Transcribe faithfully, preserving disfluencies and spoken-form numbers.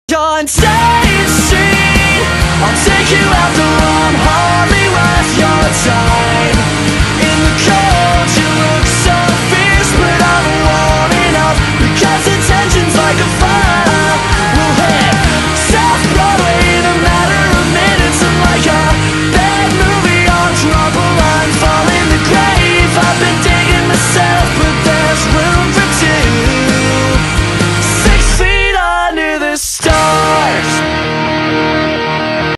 On State Street, I'll take you out the room, hardly worth your time. In the car